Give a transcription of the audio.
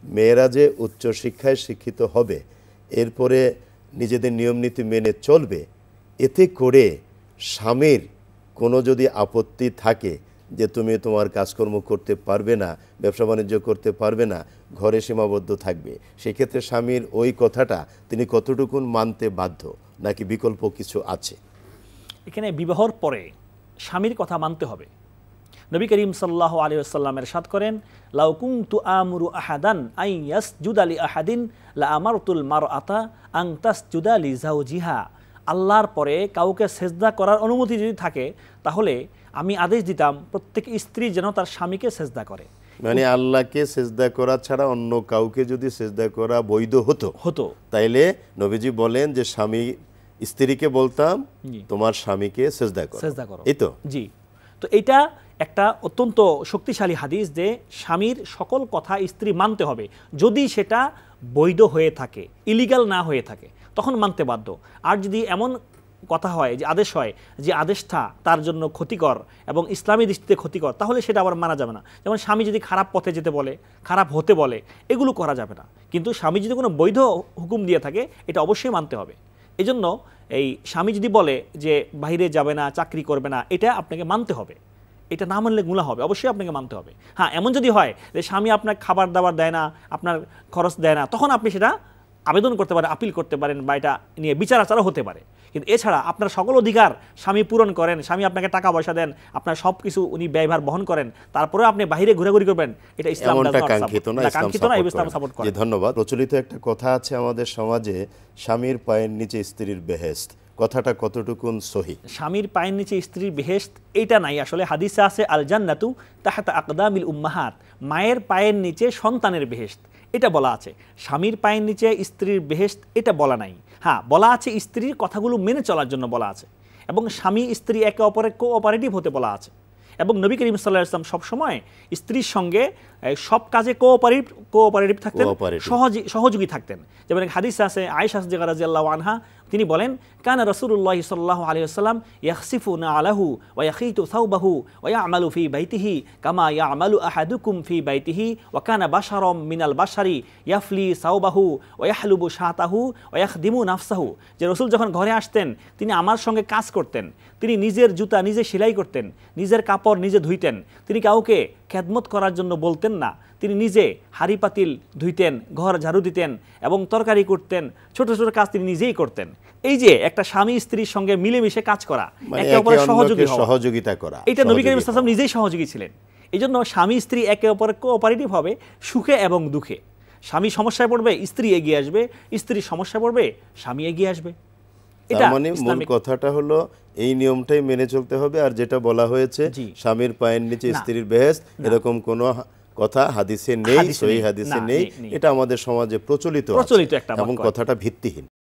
মেয়েরা যে উচ্চশিক্ষায় শিক্ষিত হবে, এরপরে নিজেদের নিয়মনীতি মেনে চলবে, এতে করে স্বামীর কোনো যদি আপত্তি থাকে যে তুমি তোমার কাজকর্ম করতে পারবে না, ব্যবসা বাণিজ্য করতে পারবে না, ঘরে সীমাবদ্ধ থাকবে, সেক্ষেত্রে স্বামীর ওই কথাটা তিনি কতটুকুন মানতে বাধ্য, নাকি বিকল্প কিছু আছে? এখানে বিবাহর পরে স্বামীর কথা মানতে হবে। নবী করিম সাল্লাল্লাহু আলাইহি ওয়াসাল্লাম ইরশাদ করেন, লাউ কুনতু আমুরু আহাদান আন ইয়াসজুদা লি আহাদিন লা আমারতুল মারআতা আন তাসজুদা লি যাওজিহা। আল্লাহর পরে কাউকে সেজদা করার অনুমতি যদি থাকে, তাহলে আমি আদেশ দিতাম প্রত্যেক স্ত্রী যেন তার স্বামীকে সেজদা করে। মানে আল্লাহকে সেজদা করা ছাড়া অন্য কাউকে যদি সেজদা করা বৈধ হতো, তাইলে নবীজি বলেন যে স্বামী স্ত্রীকে বলতাম তোমার স্বামীকে সেজদা করো, এই তো? জি। তো এটা একটা অত্যন্ত শক্তিশালী হাদিস যে স্বামীর সকল কথা স্ত্রী মানতে হবে, যদি সেটা বৈধ হয়ে থাকে, ইলিগাল না হয়ে থাকে, তখন মানতে বাধ্য। আর যদি এমন কথা হয় যে আদেশ হয় যে আদেশটা তার জন্য ক্ষতিকর এবং ইসলামী দৃষ্টিতে ক্ষতিকর, তাহলে সেটা আবার মানা যাবে না। যেমন স্বামী যদি খারাপ পথে যেতে বলে, খারাপ হতে বলে, এগুলো করা যাবে না। কিন্তু স্বামী যদি কোনো বৈধ হুকুম দিয়ে থাকে, এটা অবশ্যই মানতে হবে। এজন্য এই স্বামী যদি বলে যে বাইরে যাবে না, চাকরি করবে না, এটা আপনাকে মানতে হবে। এটা না মানলে গুনাহ হবে, অবশ্যই আপনাকে মানতে হবে। হ্যাঁ, এমন যদি হয় যে স্বামী আপনার খাবার দাবার দেয় না, আপনার খরচ দেয় না, তখন আপনি সেটা আবেদন করতে পারেন, আপিল করতে পারেন, বা এটা নিয়ে বিচার আচারও হতে পারে। কিন্তু এছাড়া আপনার সকল অধিকার স্বামী পূরণ করেন, স্বামী আপনাকে টাকা পয়সা দেন, আপনার সব কিছু উনি ব্যয়ভার বহন করেন, তারপরে আপনি বাইরে ঘোরাঘুরি করবেন, এটা ইসলাম কাঙ্ক্ষিত না, ইসলাম সাপোর্ট করে। ধন্যবাদ। প্রচলিত একটা কথা আছে আমাদের সমাজে, স্বামীর পায়ের নিচে স্ত্রীর বেহেশত, কথাটা কতটুকুন সহি? স্বামীর পায়ের নিচে স্ত্রীর বেহেশত এটা নাই। আসলে হাদিসে আছে আল জান্নাতু তাহতা আকদামিল উম্মাহাত, মায়ের পায়ের নিচে সন্তানের বেহেশত, এটা বলা আছে। স্বামীর পায়ের নিচে স্ত্রীর বেহেশত এটা বলা নাই। হ্যাঁ, বলা আছে স্ত্রীর কথাগুলো মেনে চলার জন্য বলা আছে, এবং স্বামী স্ত্রী একে অপরের কোঅপারেটিভ হতে বলা আছে। এবং নবী করিম সাল্লাল্লাহু আলাইহি ওয়াসাল্লাম সবসময় স্ত্রীর সঙ্গে সব কাজে কোঅপারেটিভ থাকতেন, সহযোগী থাকতেন। যেমন হাদিস আছে আয়েশা সিদ্দিকা রাদিয়াল্লাহু আনহা, তিনি বলেন, কানা রাসূলুল্লাহ সাল্লাল্লাহু আলাইহি ওয়াসাল্লাম ইয়াখসিফুনা আলাহু ওয়া ইয়াখিতু সাওবাহু ওয়া ইয়ামালু ফি বাইতিহি কামা ইয়ামালু আহাদুকুম ফি বাইতিহি ওয়া কানা বাশারাম মিনাল বাশারি ইয়াফলি সাওবাহু ওয়া ইয়াহলুবু শাতাহু ওয়া ইয়াখদিমু নাফসাহু। যে রাসূল যখন ঘরে আসতেন, তিনি আমার সঙ্গে কাজ করতেন, তিনি নিজের জুতা নিজে সেলাই করতেন, নিজের কাপড় নিজে ধুইতেন, তিনি কাউকে খেদমত করার জন্য বলতেন না, তিনি নিজে হাঁড়ি পাতিল ধুইতেন, ঘর ঝাড়ু দিতেন এবং তরকারি করতেন, ছোট ছোট কাজ তিনি নিজেই করতেন। এই যে একটা স্বামী স্ত্রীর সঙ্গে মিলেমিশে কাজ করা, একে অপরের সহযোগিতা করা, এটা নবী করিম সাল্লাল্লাহু আলাইহি ওয়াসাল্লাম নিজেই সহযোগী ছিলেন। এই জন্য স্বামী স্ত্রী একে অপরের কোঅপারেটিভ হবে সুখে এবং দুঃখে। স্বামী সমস্যায় পড়বে, স্ত্রী এগিয়ে আসবে, স্ত্রী সমস্যায় পড়বে, স্বামী এগিয়ে আসবে। এটা মানে মূল কথাটা হলো এই নিয়মটাই মেনে চলতে হবে। আর যেটা বলা হয়েছে স্বামীর পায়ের নিচে স্ত্রীর বেহেশত, এরকম কোনো কথা হাদিসে নেই, সহিহ হাদিসে নেই। এটা আমাদের সমাজে প্রচলিত এবং কথাটা ভিত্তিহীন।